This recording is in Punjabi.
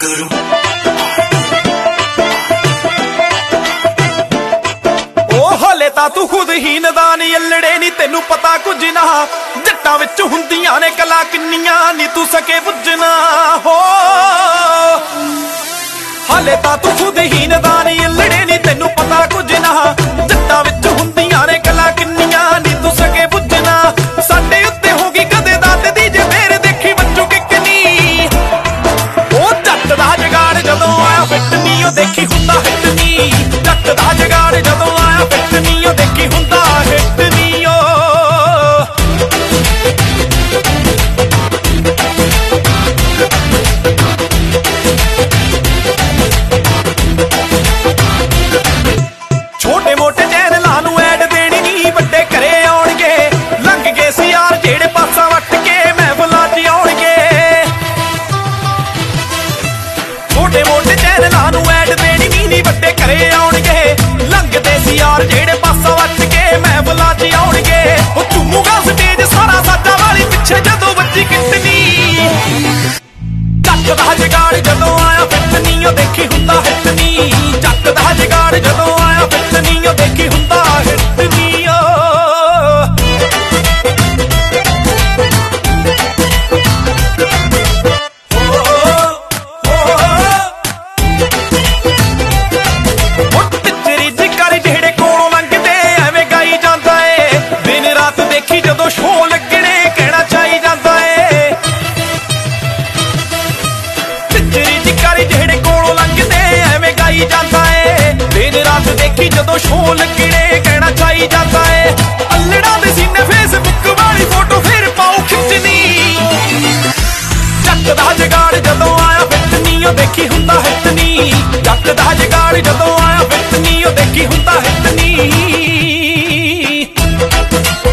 ਹਲੇ ਤਾਂ ਤੂੰ ਖੁਦ ਹੀ ਨਦਾਨ ਅਲੜੇ ਨੀ ਤੈਨੂੰ ਪਤਾ ਕੁਝ ਨਾ ਜੱਟਾਂ ਵਿੱਚ ਹੁੰਦੀਆਂ ਨੇ ਕਲਾ ਕਿੰਨੀਆਂ ਨੀ ਤੂੰ ਸਕੇ ਪੁੱਜਣਾ ਹੋ ਹਲੇ ਤਾਂ ਤੂੰ ਖੁਦ ਹੀ ਨਦਾਨ ਅਲੜੇ ਨੀ ਤੈਨੂੰ ਪਤਾ ਕੁਝ ਨਾ ਜੱਟਾਂ ਵਿੱਚ ਹੁੰਦੀਆਂ ਨੇ ਕਲਾ ਕਿੰਨੀਆਂ ਨੀ ਤੂੰ ਸਕੇ ਪੁੱਜਣਾ ਸਾਡੇ ਉੱਤੇ ਹੋ ਗਈ ਕਦੇ ਦਾਤੇ ਦੀ ਜੇ ਫੇਰ ਦੇਖੀ ਬੱਚੂ ਕਿੰਨੀ ਉਹ ਜੱਟ ਦਾ ਜਗਾੜ ਜਦੋਂ ਆਇਆ ਫਿੱਟ ਨੀ ਉਹ ਦੇਖੀ ਹੁੰਦਾ ਹਿੱਟ ਨੀ ਜੱਟ ਦਾ ਜਗਾੜ ਜਦੋਂ ਆਇਆ ਫਿੱਟ ਨੀ ਉਹ ਦੇਖੀ ਹੁੰਦਾ ਹਿੱਟ ਨੀ ਓ ਛੋਟੇ ਮੋਟੇ ਚੈਨਲਾਂ ਨੂੰ ਐਡ ਦੇਣੀ ਨੀ ਵੱਡੇ ਘਰੇ ਆਉਣਗੇ ਲੰਘ ਗਏ ਸੀ ਯਾਰ ਜਿਹੜੇ ਪਾਸਾ ਵੱਟ ਕੇ ਮਹਿਫਲਾਂ 'ਚ ਆਉਣਗੇ ਛੋਟੇ ਮੋਟੇ ਚੈਨਲਾਂ ਨੂੰ ਐਡ ਦੇਣੀ ਨੀ ਵੱਡੇ ਘਰੇ ਆਉਣਗੇ ਲੰਘਦੇ ਸੀ ਯਾਰ ਜਿਹੜੇ ਪਾਸਾ ਵੱਟ ਕੇ ਮਹਿਫਲਾਂ 'ਚ ਆਉਣਗੇ ਉਹ ਝੂਮੂਗਾ ਸਟੇਜ ਸਾਰਾ ਸਾਡਾ ਵਾਲੀ ਪਿੱਛੇ ਜਦੋਂ ਵੱਜੀ ਕਿੰਟਨੀ ਜੱਟ ਦਾ ਜਗਾੜ ਜਦੋਂ ਆਇਆ ਫਿੱਟ ਨੀ ਉਹ ਦੇਖੀ ਹੁੰਦਾ ਹਿੱਟ ਨੀ ਜੱਟ ਦਾ ਜਗਾੜ ਜਦੋਂ ਆਇਆ ਫਿੱਟ ਨੀ ਉਹ ਦੇਖੀ ਹੁੰਦਾ ਹਿੱਟ ਨੀ ਓ ਟਿੱਚਰੀ ਜਿਕਰ ਜਿਹੜੇ ਕੋਲੋਂ ਲੰਘਦੇ ਐਵੇਂ ਗਾਈ ਜਾਂਦਾ ਏ ਦਿਨ ਰਾਤ ਦੇਖੀ ਜਦੋਂ ਸ਼ੋਅ ਲੱਗਣੇ ਕਹਿਣਾ ਚਾਹੀ ਜਾਂਦਾ ਏ ਟਿੱਚਰੀ ਜਿਕਰ ਜਿਹੜੇ ਕੋਲੋਂ ਲੰਘਦੇ ਐਵੇਂ ਗਾਈ ਜਾਂਦਾ ਏ ਦਿਨ ਰਾਤ ਦੇਖੀ ਜਦੋਂ ਸ਼ੋਅ ਲੱਗਣੇ ਕਹਿਣਾ ਚਾਹੀ ਜਾਂਦਾ ਏ ਅਲੜਾ ਦੇ ਸੀਨੇ ਫੇਸਬੁੱਕ ਵਾਲੀ ਫੋਟੋ ਫਿਰ ਪਾਉ ਖਿੱਚਣੀ ਜੱਟ ਦਾ ਜਗਾੜ ਜਦੋਂ ਆਇਆ ਫਿੱਟ ਨੀ ਉਹ ਦੇਖੀ ਹੁੰਦਾ ਹਿੱਟ ਨੀ ਜੱਟ ਦਾ ਜਗਾੜ ਜਦੋਂ ਆਇਆ ਫਿੱਟ ਨੀ ਉਹ ਦੇਖੀ ਹੁੰਦਾ ਹਿੱਟ ਨੀ